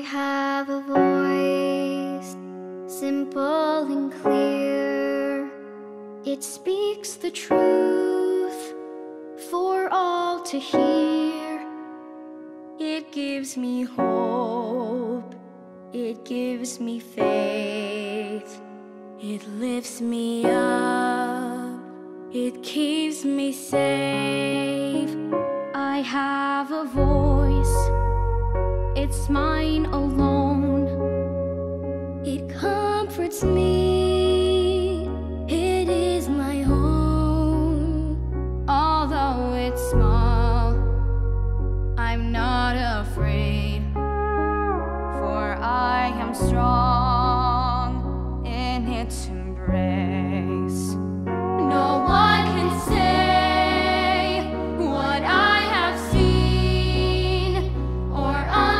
have a voice, simple and clear. It speaks the truth for all to hear. It gives me hope, it gives me faith. It lifts me up, it keeps me safe. I have a voice, it's mine alone. It comforts me, it is my own. Although it's small, I'm not afraid, for I am strong in its embrace. No one can say what I have seen or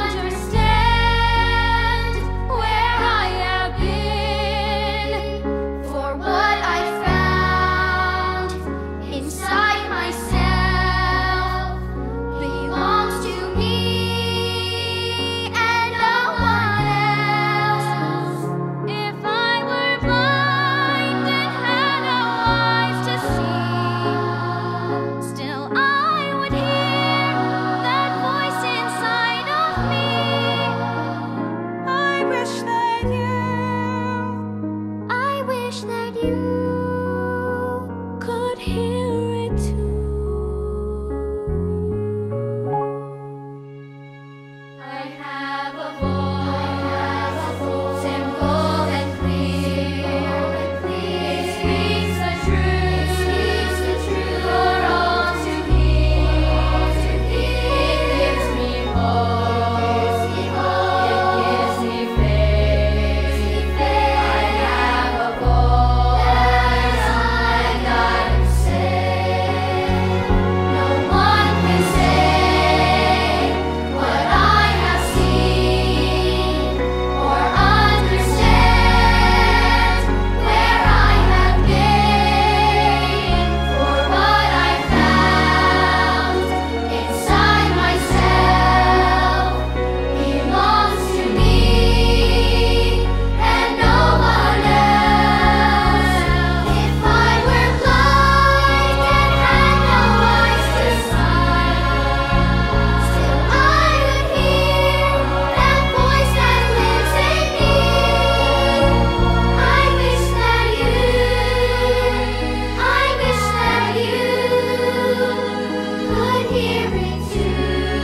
understand where I have been, for what I found inside myself belongs to me and no one else. If I were blind and had no eyes to see, still I would hear that voice inside of me. I wish that you could hear it too. I have a voice, simple and clear. It speaks the truth for all to hear. It gives me hope, it gives me faith. I have a voice, and I am safe. No one can say what I have seen or understand where I have been, for what I found inside myself belongs to me and no one else. If I were blind and had no eyes to see, still I would hear that voice that lives in me. I wish that you could hear it too.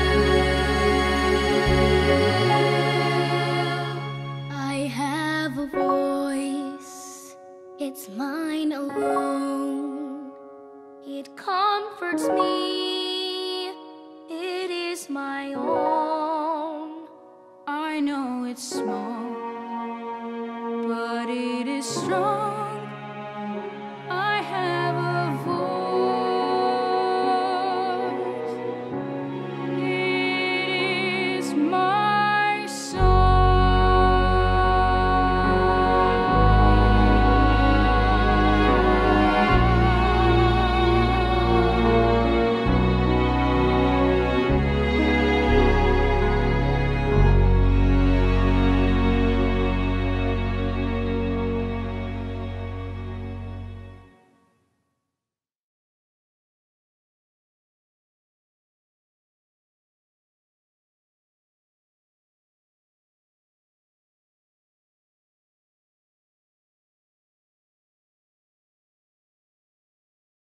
I have a voice, it's mine alone. It comforts me, it is my own. I know it's small,